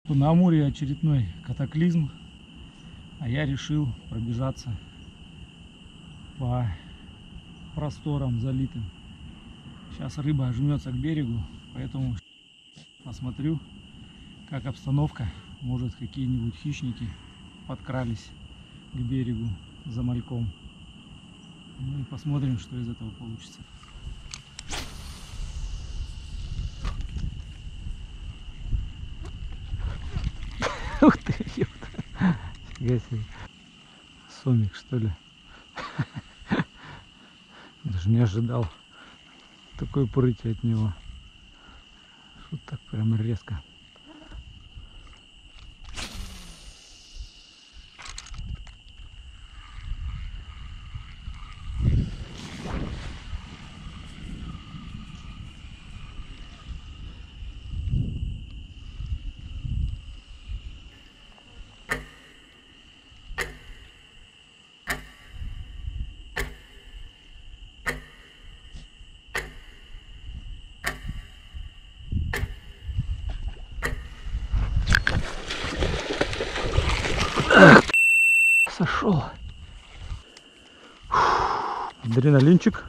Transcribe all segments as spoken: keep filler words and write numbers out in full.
На Амуре очередной катаклизм, а я решил пробежаться по просторам залитым. Сейчас рыба жмется к берегу, поэтому посмотрю, как обстановка. Может, какие-нибудь хищники подкрались к берегу за мальком. Ну и посмотрим, что из этого получится. Ух ты, ёпта. Фига себе. Сомик, что ли? Даже не ожидал такой прыти от него. Вот так прям резко. Сошел. Адреналинчик.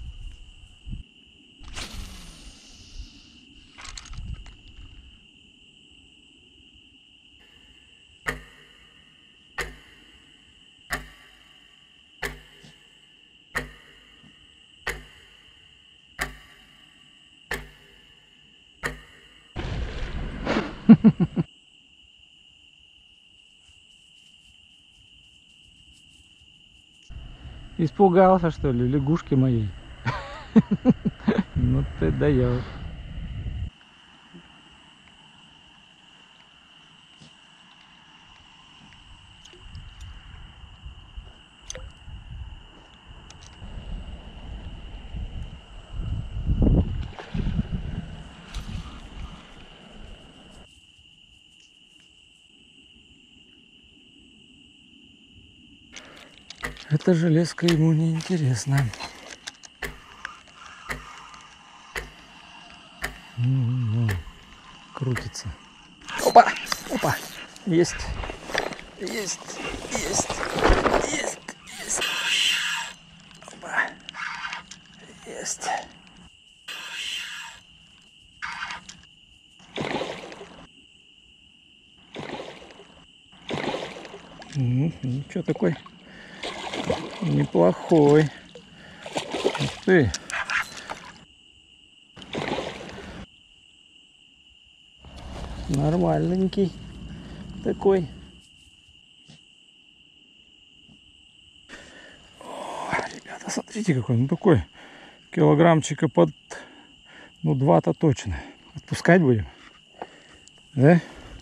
Испугался, что ли, лягушки моей? Ну ты даешь. Эта железка ему не интересна. Ну, крутится. Опа! Опа! Есть! Есть! Есть! Есть! Есть! Опа! Есть! Ну, ничего такой неплохой. Ух ты! Нормальненький такой. О, ребята, смотрите какой. Ну такой килограммчика под, ну, два-то точно. Отпускать будем, да?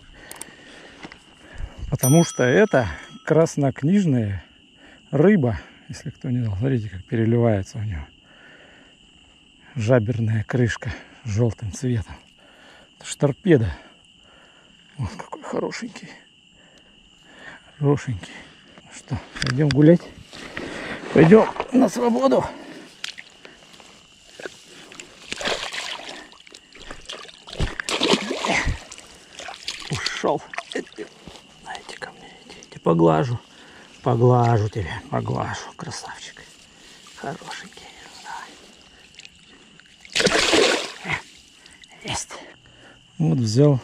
Потому что это краснокнижная рыба. Если кто не знал, смотрите, как переливается у него жаберная крышка с желтым цветом. Это ж торпеда. Вот какой хорошенький. Хорошенький. Ну что, пойдем гулять? Пойдем на свободу. Ушел. Дайте ко мне, идите, поглажу. Поглажу тебя, поглажу, красавчик. Хорошенький. Давай. Есть. Вот взял.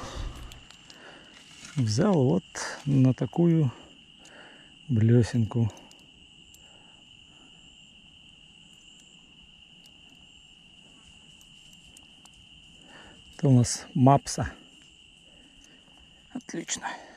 Взял вот на такую блесенку. Это у нас мапса. Отлично.